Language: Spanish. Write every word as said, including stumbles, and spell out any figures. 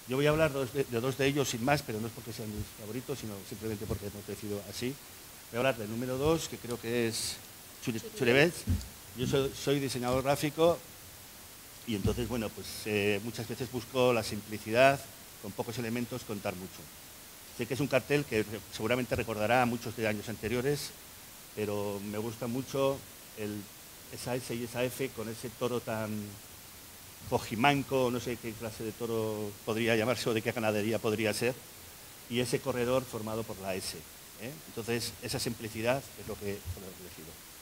Yo voy a hablar dos de, de dos de ellos sin más, pero no es porque sean mis favoritos, sino simplemente porque hemos decidido así. Voy a hablar del número dos, que creo que es Churevets. Yo soy, soy diseñador gráfico y entonces, bueno, pues eh, muchas veces busco la simplicidad, con pocos elementos, contar mucho. Sé que es un cartel que seguramente recordará a muchos de años anteriores, pero me gusta mucho el, esa S y esa F con ese toro tan cojimanco, no sé qué clase de toro podría llamarse o de qué ganadería podría ser, y ese corredor formado por la S. ¿eh? Entonces, esa simplicidad es lo que, lo que he elegido.